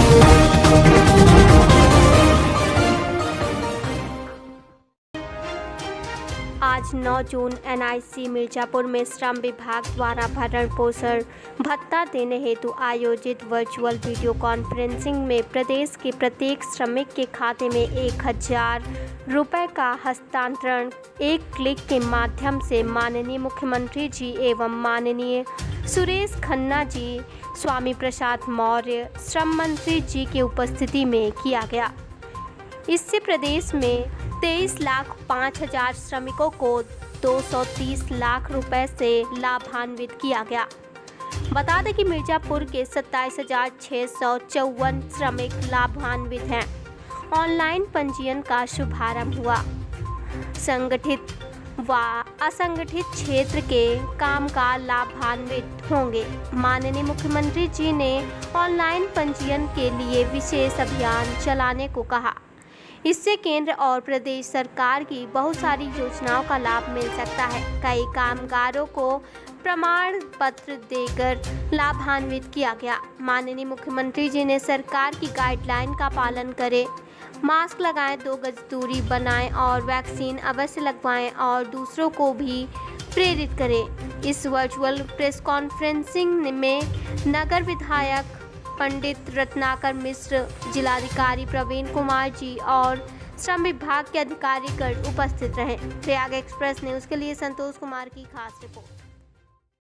आज 9 जून एनआईसी मिर्जापुर में श्रम विभाग द्वारा भरण पोषण भत्ता देने हेतु आयोजित वर्चुअल वीडियो कॉन्फ्रेंसिंग में प्रदेश के प्रत्येक श्रमिक के खाते में 1000 रुपये का हस्तांतरण एक क्लिक के माध्यम से माननीय मुख्यमंत्री जी एवं माननीय सुरेश खन्ना जी, स्वामी प्रसाद मौर्य, श्रम मंत्री जी की उपस्थिति में किया गया। इससे प्रदेश में 23,05,000 श्रमिकों को 230 लाख रुपए से लाभान्वित किया गया। बता दें कि मिर्जापुर के 27,654 श्रमिक लाभान्वित हैं। ऑनलाइन पंजीयन का शुभारंभ हुआ। संगठित व असंगठित क्षेत्र के कामगार लाभान्वित होंगे। माननीय मुख्यमंत्री जी ने ऑनलाइन पंजीयन के लिए विशेष अभियान चलाने को कहा। इससे केंद्र और प्रदेश सरकार की बहुत सारी योजनाओं का लाभ मिल सकता है। कई कामगारों को प्रमाण पत्र देकर लाभान्वित किया गया। माननीय मुख्यमंत्री जी ने सरकार की गाइडलाइन का पालन करें, मास्क लगाएं, 2 गज दूरी बनाएं और वैक्सीन अवश्य लगवाएं और दूसरों को भी प्रेरित करें। इस वर्चुअल प्रेस कॉन्फ्रेंसिंग में नगर विधायक पंडित रत्नाकर मिश्र, जिलाधिकारी प्रवीण कुमार जी और श्रम विभाग के अधिकारीगण उपस्थित रहे। प्रयाग एक्सप्रेस न्यूज़ के लिए संतोष कुमार की खास रिपोर्ट।